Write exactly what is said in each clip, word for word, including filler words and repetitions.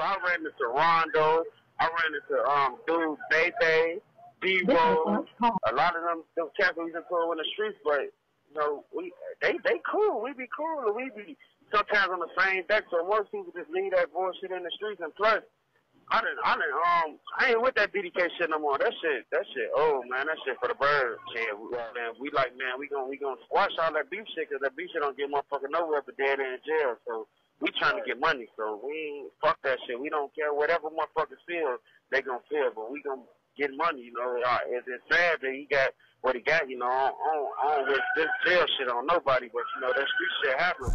I ran into Rondo. I ran into um dude Bebe, D-Roll. A lot of them, them cats we just put in the streets, but you know, we they they cool. We be cool. We be sometimes on the same deck. So most people just leave that bullshit in the streets. And plus, I didn't, I didn't, um, I ain't with that B D K shit no more. That shit, that shit, oh man, that shit for the birds. Yeah, we, man, we like, man, we gon' we gon' squash all that beef shit, cause that beef shit don't get motherfucker nowhere but dead in jail. So we trying to get money. So we ain't fuck that shit. We don't care whatever motherfuckers feel, they gon' feel, but we gon' get money. You know, uh, it's, it's sad that he got what he got. You know, I don't, I don't wish this jail shit on nobody, but you know that street shit happens.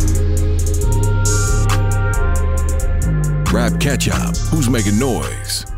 Rap Ketchup, who's making noise?